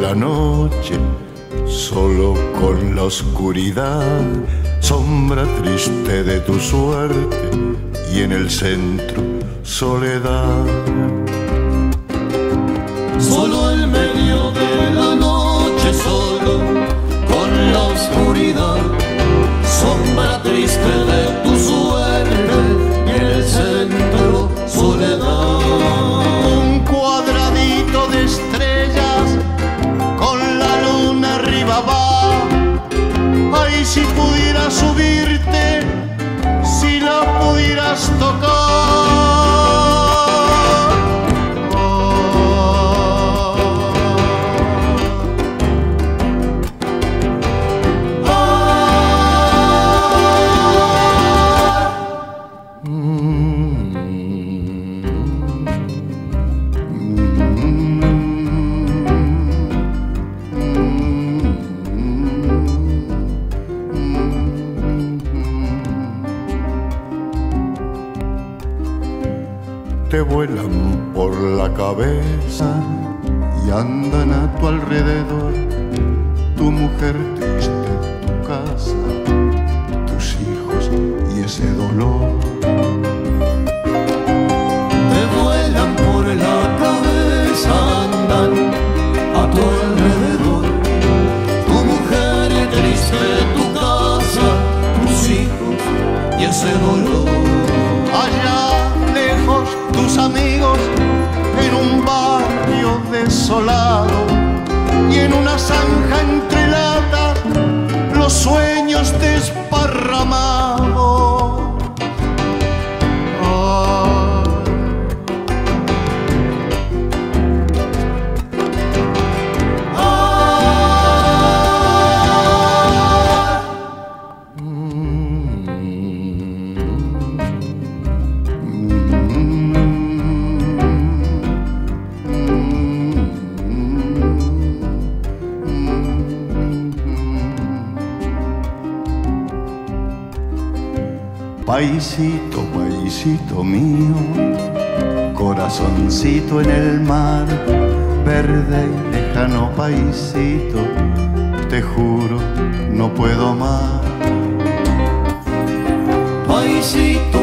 la noche, solo con la oscuridad, sombra triste de tu suerte, y en el centro soledad. Solo en medio de la noche, solo con la oscuridad, sombra triste de tu suerte, y en el centro soledad. Un cuadradito de estrellas con la luna arriba va. Ay, si pudieras subirte, si la pudieras tocar. Te vuelan por la cabeza y andan a tu alrededor, tu mujer triste, tu casa, tus hijos y ese dolor. Te vuelan por la cabeza, andan a tu alrededor, tu mujer triste, tu casa, tus hijos y ese dolor. Allá lejos tus amigos en un barrio desolado, y en una zanja entre latas los sueños desparramados. Paisito, paisito mío, corazoncito en el mar, verde y lejano paisito, te juro, no puedo más. Paisito